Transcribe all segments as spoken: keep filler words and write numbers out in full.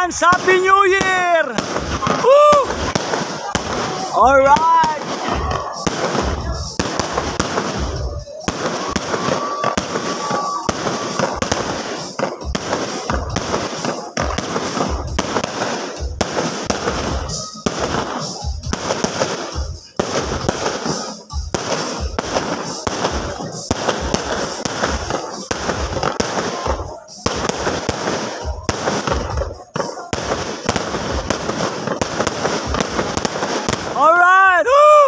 Advance Happy New Year! Woo! Alright! Alright! Woo!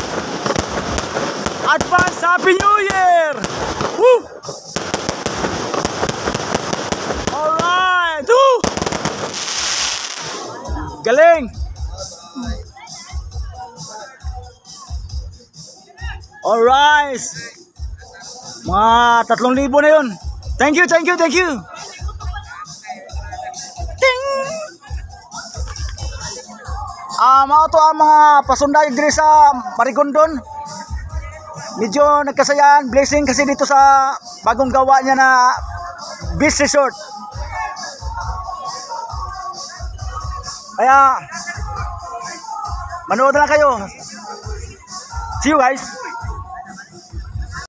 Advance Happy New Year! Woo! Alright! Woo! Galing! Alright! Mga tatlong libo na yun. Thank you, thank you, thank you! Ting! Ah, mga to ang mga pasunday diri sa Marigondon. Medyo nagkasayan, blessing kasi dito sa bagong gawa niya na beach resort. Kaya manood na lang kayo. See you guys.